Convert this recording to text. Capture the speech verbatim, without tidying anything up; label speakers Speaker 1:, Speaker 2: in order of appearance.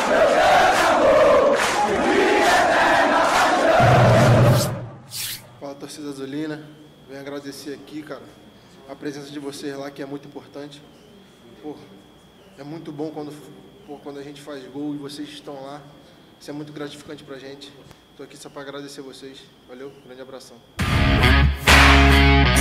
Speaker 1: Fala, torcida azulina. Venho agradecer aqui, cara, a presença de vocês lá, que é muito importante. Pô, é muito bom quando, pô, quando a gente faz gol e vocês estão lá. Isso é muito gratificante pra gente. Tô aqui só pra agradecer vocês. Valeu, grande abração.